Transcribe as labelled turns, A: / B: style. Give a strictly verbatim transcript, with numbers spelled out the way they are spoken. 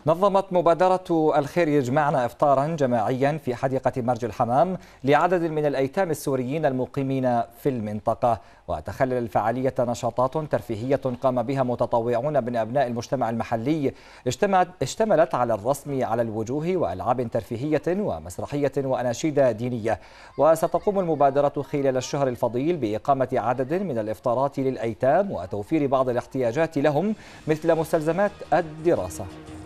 A: نظمت مبادرة الخير يجمعنا إفطارا جماعيا في حديقة مرج الحمام لعدد من الأيتام السوريين المقيمين في المنطقة. وتخلل الفعالية نشاطات ترفيهية قام بها متطوعون من أبناء المجتمع المحلي اشتملت على الرسم على الوجوه وألعاب ترفيهية ومسرحية وأناشيد دينية. وستقوم المبادرة خلال الشهر الفضيل بإقامة عدد من الإفطارات للأيتام وتوفير بعض الاحتياجات لهم مثل مستلزمات الدراسة.